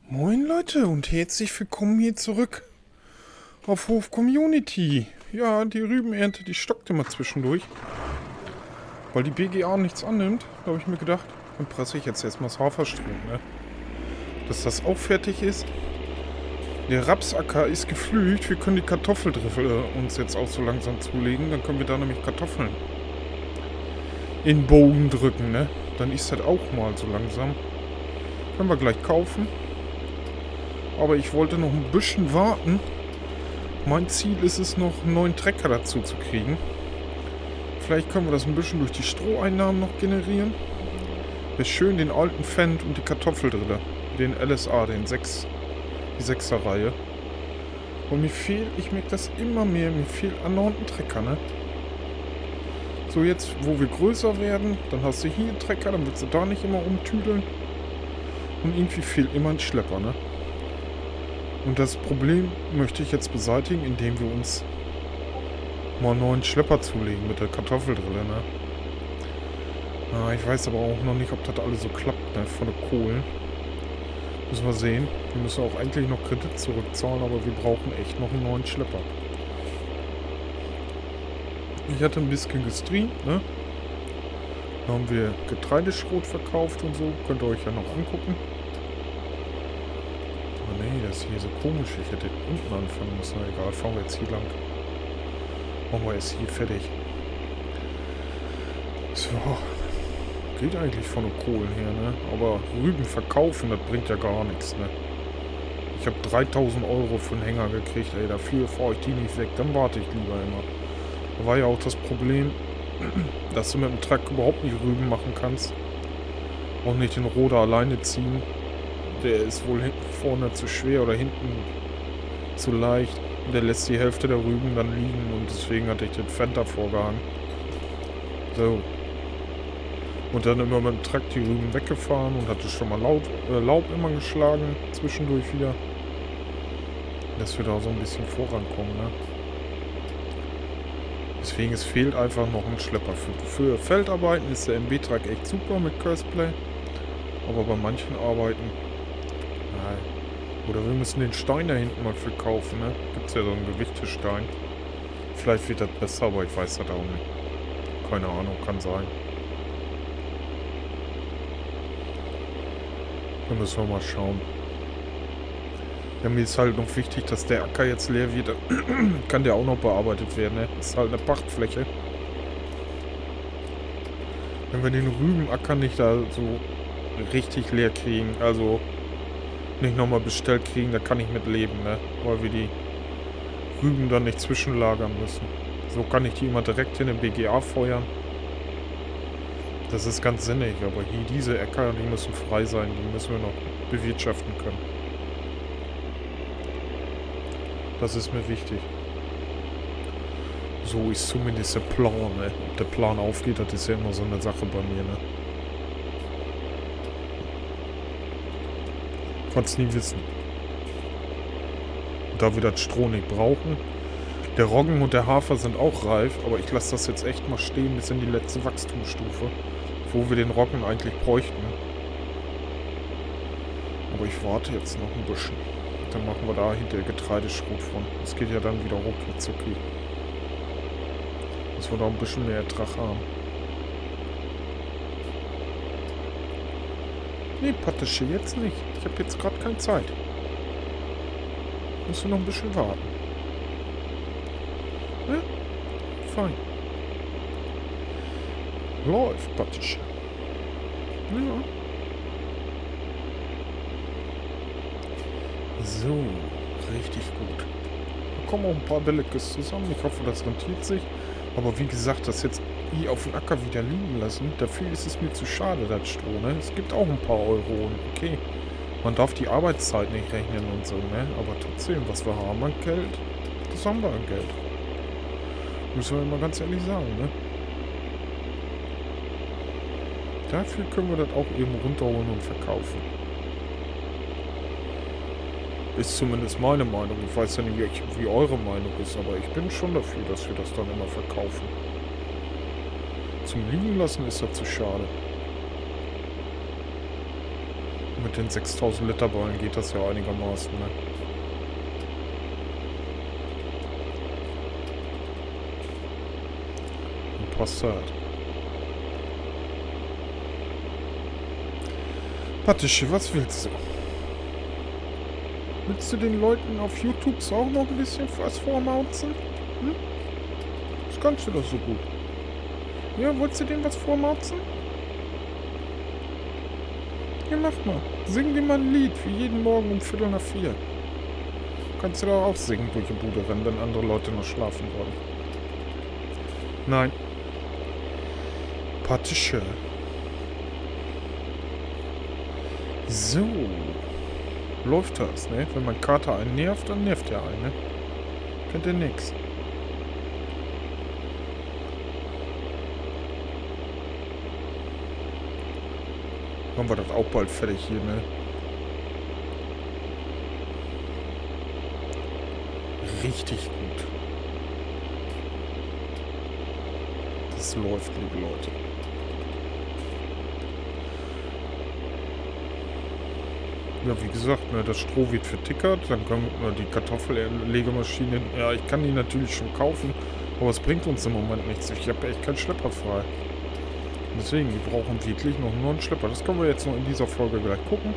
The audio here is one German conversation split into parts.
Moin Leute und herzlich willkommen hier zurück auf Hof Community. Ja, die Rübenernte, die stockt immer zwischendurch, weil die BGA nichts annimmt. Da habe ich mir gedacht, dann presse ich jetzt erstmal das Haferstroh, ne? Dass das auch fertig ist. Der Rapsacker ist geflügt, wir können die Kartoffeldriffel uns jetzt auch so langsam zulegen. Dann können wir da nämlich Kartoffeln in den Boden drücken, ne? Dann ist das auch mal so langsam. Können wir gleich kaufen. Aber ich wollte noch ein bisschen warten. Mein Ziel ist es noch, einen neuen Trecker dazu zu kriegen. Vielleicht können wir das ein bisschen durch die Stroheinnahmen noch generieren. Wäre schön den alten Fendt und die Kartoffeldrille. Den LSA, die 6er Reihe. Und mir fehlt, ich merke das immer mehr, mir fehlt andauernd ein Trecker, ne? So jetzt, wo wir größer werden, dann hast du hier einen Trecker, dann willst du da nicht immer umtüdeln. Und irgendwie fehlt immer ein Schlepper, ne? Und das Problem möchte ich jetzt beseitigen, indem wir uns mal einen neuen Schlepper zulegen mit der Kartoffeldrille, ne? Ich weiß aber auch noch nicht, ob das alles so klappt, ne? Von den Kohlen. Müssen wir sehen. Wir müssen auch eigentlich noch Kredit zurückzahlen, aber wir brauchen echt noch einen neuen Schlepper. Ich hatte ein bisschen gestreamt, ne? Da haben wir Getreideschrot verkauft und so. Könnt ihr euch ja noch angucken. Oh nee, das ist hier so komisch. Ich hätte unten anfangen müssen. Na egal, fahren wir jetzt hier lang. Machen wir jetzt hier fertig. So. Geht eigentlich von den Kohlen her, ne? Aber Rüben verkaufen, das bringt ja gar nichts, ne? Ich habe 3.000 € für einen Hänger gekriegt, ey. Dafür fahre ich die nicht weg. Dann warte ich lieber immer. Da war ja auch das Problem, dass du mit dem Truck überhaupt nicht Rüben machen kannst. Auch nicht den Roder alleine ziehen. Der ist wohl vorne zu schwer oder hinten zu leicht. Der lässt die Hälfte der Rüben dann liegen und deswegen hatte ich den Fendt davor gehangen. So. Und dann immer mit dem Truck die Rüben weggefahren und hatte schon mal Laub immer geschlagen, zwischendurch wieder. Dass wir da so ein bisschen vorankommen, ne? Deswegen, es fehlt einfach noch ein Schlepper. Für Feldarbeiten ist der MB-Truck echt super mit Curseplay. Aber bei manchen Arbeiten... Nein. Oder wir müssen den Stein da hinten mal verkaufen, ne? Gibt's ja so einen Gewichtestein. Vielleicht wird das besser, aber ich weiß das auch nicht. Keine Ahnung, kann sein. Da müssen wir mal schauen. Ja, mir ist halt noch wichtig, dass der Acker jetzt leer wird. Kann der auch noch bearbeitet werden, ne? Ist halt eine Pachtfläche. Wenn wir den Rübenacker nicht da so richtig leer kriegen, also nicht nochmal bestellt kriegen, da kann ich mit leben, ne? Weil wir die Rüben dann nicht zwischenlagern müssen. So kann ich die immer direkt in den BGA feuern. Das ist ganz sinnig, aber hier diese Äcker, die müssen frei sein, die müssen wir noch bewirtschaften können. Das ist mir wichtig. So ist zumindest der Plan, ne? Ob der Plan aufgeht, das ist ja immer so eine Sache bei mir, ne? Kannst nie wissen. Da wir das Stroh nicht brauchen. Der Roggen und der Hafer sind auch reif, aber ich lasse das jetzt echt mal stehen bis in die letzte Wachstumsstufe, wo wir den Roggen eigentlich bräuchten. Aber ich warte jetzt noch ein bisschen. Dann machen wir da hinter Getreideschrot von. Das geht ja dann wieder rucki zucki. Dass wir da ein bisschen mehr Ertrag haben. Nee, Patische jetzt nicht. Ich habe jetzt gerade keine Zeit. Müssen wir noch ein bisschen warten. Ja? Fein. Läuft, Patische. Ja. So, richtig gut. Da kommen auch ein paar Billiges zusammen. Ich hoffe, das rentiert sich. Aber wie gesagt, das jetzt hier auf dem Acker wieder liegen lassen, dafür ist es mir zu schade, das Stroh, ne? Es gibt auch ein paar Euro und okay. Man darf die Arbeitszeit nicht rechnen und so, ne? Aber trotzdem, was wir haben an Geld, das haben wir an Geld. Müssen wir mal ganz ehrlich sagen, ne? Dafür können wir das auch eben runterholen und verkaufen. Ist zumindest meine Meinung. Ich weiß ja nicht, wie eure Meinung ist, aber ich bin schon dafür, dass wir das dann immer verkaufen. Zum Liegen lassen ist das zu schade. Mit den 6000 Liter Ballen geht das ja einigermaßen, ne? Und Passat. Pattische, was willst du? Willst du den Leuten auf YouTube auch noch ein bisschen was vormauzen? Hm? Das kannst du doch so gut. Ja, wolltest du denen was vormauzen? Ja, mach mal. Sing dir mal ein Lied, wie jeden Morgen um 3:45. Kannst du da auch singen durch die Bude rennen, wenn andere Leute noch schlafen wollen. Nein. Pattische. So. Läuft das, ne? Wenn mein Kater einen nervt, dann nervt er einen, ne? Kennt ihr nix. Haben wir das auch bald fertig hier, ne? Richtig gut. Das läuft, liebe Leute. Ja, wie gesagt, ne, das Stroh wird vertickert, dann können wir die Kartoffellegemaschine... Ja, ich kann die natürlich schon kaufen, aber es bringt uns im Moment nichts. Ich habe echt keinen Schlepper frei. Deswegen, wir brauchen wirklich noch einen neuen Schlepper. Das können wir jetzt noch in dieser Folge gleich gucken.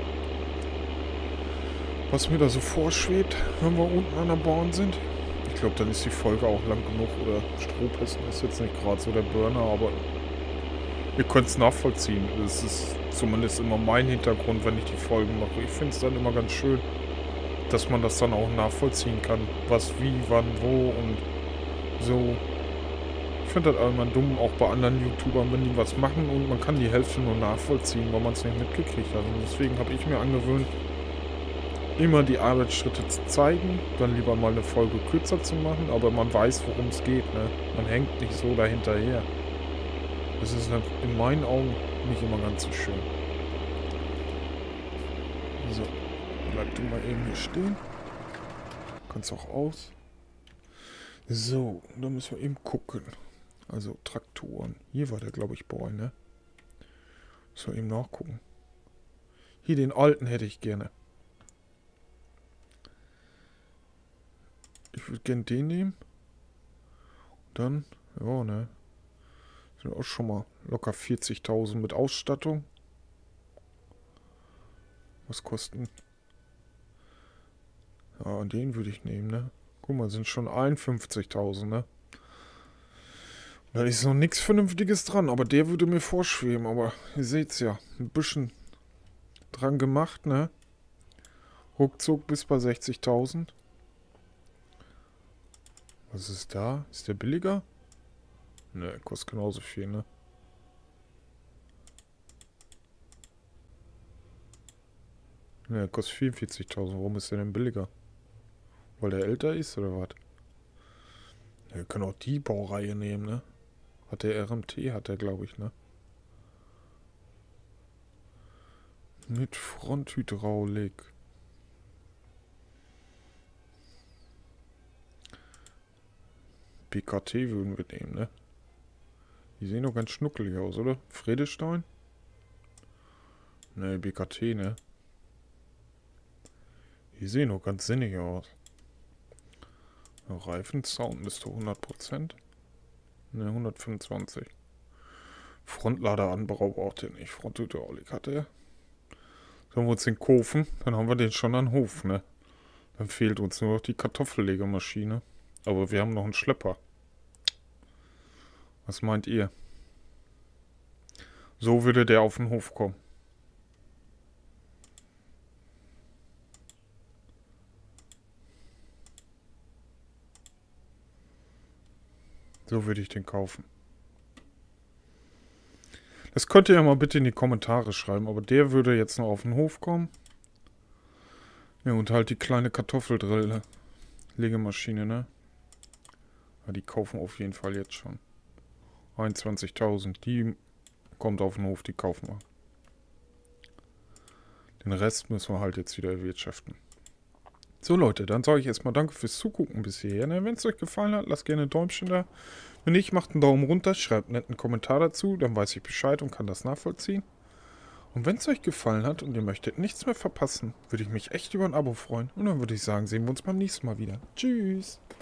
Was mir da so vorschwebt, wenn wir unten an der Bahn sind. Ich glaube, dann ist die Folge auch lang genug. Oder Strohpisten ist jetzt nicht gerade so der Burner, aber ihr könnt es nachvollziehen. Es ist zumindest immer mein Hintergrund, wenn ich die Folgen mache. Ich finde es dann immer ganz schön, dass man das dann auch nachvollziehen kann. Was, wie, wann, wo und so. Ich finde das immer dumm, auch bei anderen YouTubern, wenn die was machen und man kann die Hälfte nur nachvollziehen, weil man es nicht mitgekriegt hat. Und deswegen habe ich mir angewöhnt, immer die Arbeitsschritte zu zeigen, dann lieber mal eine Folge kürzer zu machen, aber man weiß, worum es geht, ne? Man hängt nicht so dahinterher. Das ist in meinen Augen nicht immer ganz so schön. So, bleib du mal eben hier stehen. Kannst auch aus. So, dann müssen wir eben gucken. Also Traktoren. Hier war der, glaube ich, Boy, ne? Müssen wir eben nachgucken. Hier den alten hätte ich gerne. Ich würde gerne den nehmen. Dann, ja, ne? Sind auch schon mal locker 40.000 mit Ausstattung. Was kosten? Ja, den würde ich nehmen, ne? Guck mal, sind schon 51.000, ne? Da ist noch nichts Vernünftiges dran, aber der würde mir vorschweben. Aber ihr seht's ja, ein bisschen dran gemacht, ne? Ruckzuck bis bei 60.000. Was ist da? Ist der billiger? Ne, kostet genauso viel, ne? Ne, kostet 44.000. Warum ist der denn billiger? Weil der älter ist, oder was? Ja, wir können auch die Baureihe nehmen, ne? Hat der RMT, hat der, glaube ich, ne? Mit Fronthydraulik. BKT würden wir nehmen, ne? Die sehen doch ganz schnuckelig aus, oder? Friedestein? Ne, BKT, ne? Die sehen doch ganz sinnig aus. Reifensound ist doch 100%. Ne, 125. Frontladeranbau braucht er nicht. Fronthydraulik hat er. Sollen wir uns den kaufen? Dann haben wir den schon an Hof, ne? Dann fehlt uns nur noch die Kartoffellegemaschine. Aber wir haben noch einen Schlepper. Was meint ihr? So würde der auf den Hof kommen. So würde ich den kaufen. Das könnt ihr ja mal bitte in die Kommentare schreiben. Aber der würde jetzt noch auf den Hof kommen. Ja, und halt die kleine Kartoffeldrille. Legemaschine, ne? Ja, die kaufen auf jeden Fall jetzt schon. 21.000. Die kommt auf den Hof, die kaufen wir. Den Rest müssen wir halt jetzt wieder erwirtschaften. So Leute, dann sage ich erstmal danke fürs Zugucken bis hierher. Wenn es euch gefallen hat, lasst gerne ein Däumchen da. Wenn nicht, macht einen Daumen runter, schreibt einen netten Kommentar dazu, dann weiß ich Bescheid und kann das nachvollziehen. Und wenn es euch gefallen hat und ihr möchtet nichts mehr verpassen, würde ich mich echt über ein Abo freuen. Und dann würde ich sagen, sehen wir uns beim nächsten Mal wieder. Tschüss!